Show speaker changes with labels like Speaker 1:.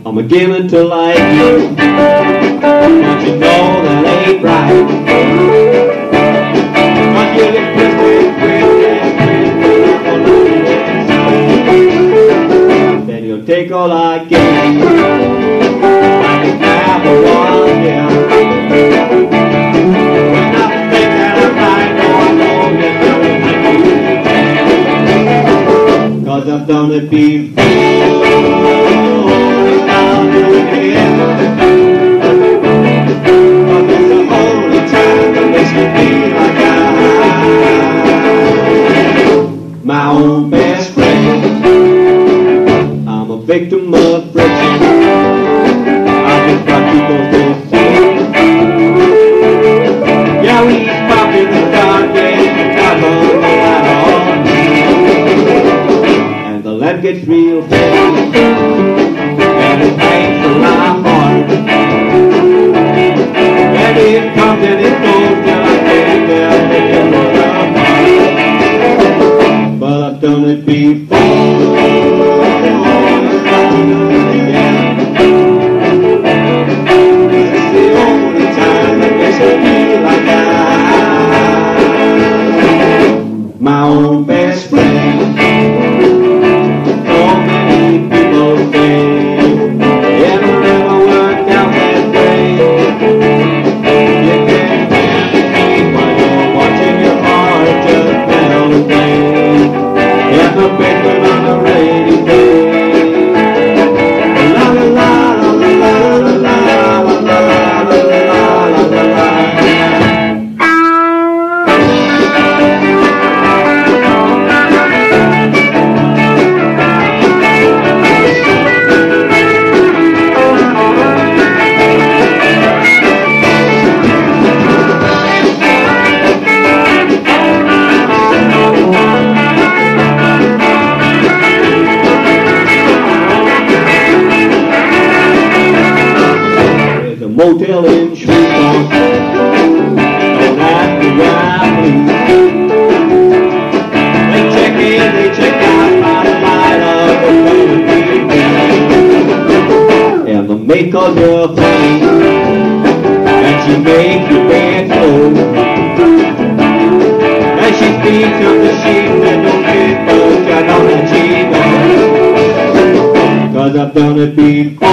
Speaker 1: I'm beginning to like you, but you know that ain't right. Cause you get twisted, then you'll take all I get. I can have a one, yeah. When I think that I'm right, no, I know you're cause I've done it before. My own best friend, I'm a victim of friction. I've been brought to go through sin. Yeah, we pop in the dark and top on the light on. And the lamp gets real big, and it pains from my heart. And it comes and it goes till I can't tell it. But I've done it before. It's the only time that makes me feel like I'm my own best friend. So many people say it'll never work out that way. You can hear me while you're watching your heart just melt away. And the basement on the rainy day. La la la la la la la la la la la la. Motel in Shreveport, don't ask me where I leave. They check in, they check out by the light of the and the maid calls you funny, and she makes your bed close. And she speaks of the sheep that don't get close. I know that she knows, cause I've done it before.